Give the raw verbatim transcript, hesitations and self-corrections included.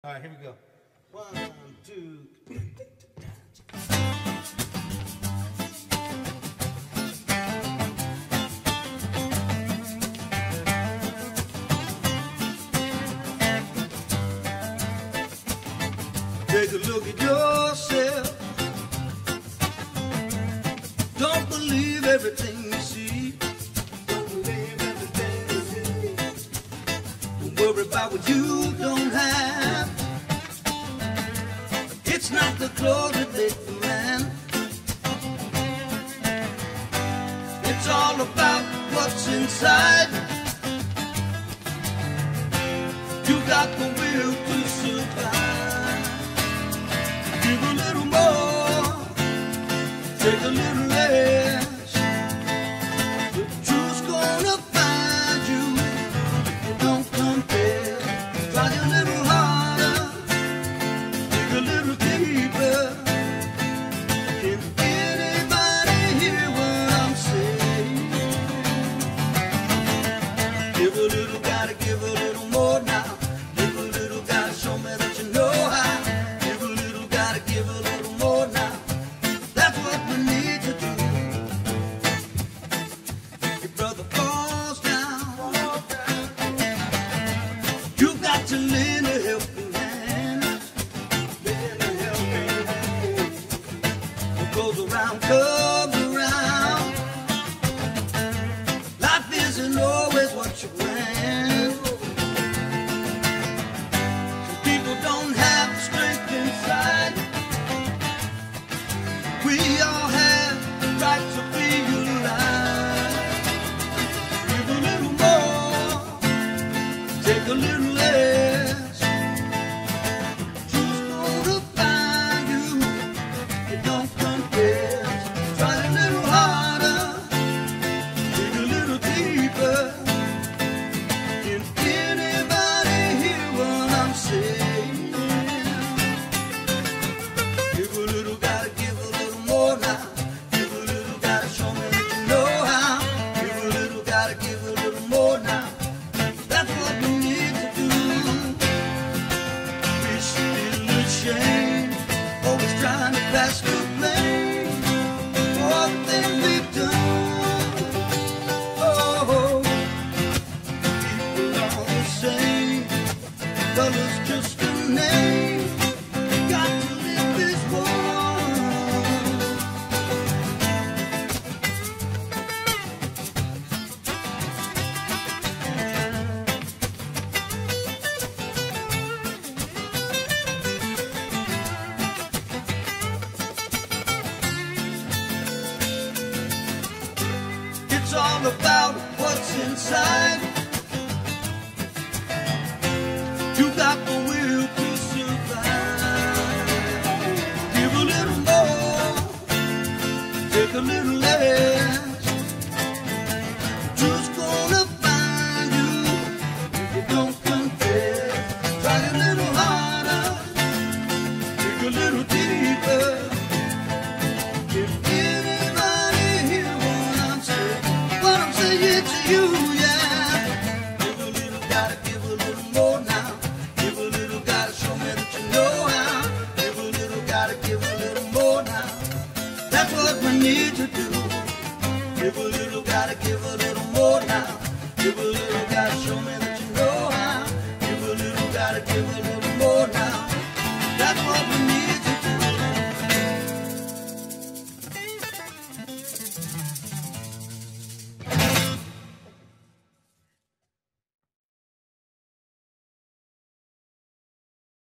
All right, here we go. One, two. Take a look at yourself. Don't believe everything you see. Don't believe everything you see. Don't worry about what you don't have. It's not the clothes that make the man. It's all about what's inside. You got the will to survive. Give a little more, take a little less. The truth's gonna find you. You don't compare. Try a little harder, dig a little deeper. Can anybody hear what I'm saying? Give a little, gotta give a little more now. Give a little, gotta show me that you know how. Give a little, gotta give a little more now. That's what we need to do. Your brother falls down. You got to lend a helping hand. Lend a helping hand. What goes around comes around. Life isn't always what you planned. Some people don't have the strength inside. We all have the right to feel alive. Give a little more, take a little less. Truth's gonna find you. You don't compare. Try a little harder, dig a little deeper. Can anybody hear what I'm saying? Give a little, gotta give a little more now. Give a little, gotta show me that you know how. Give a little, gotta give a little more now. That's what we need to do. We're still ashamed, always trying to pass the blame for all the things we've done. Oh, people are the same, color's just a name. Got to live this world. It's all about what's inside.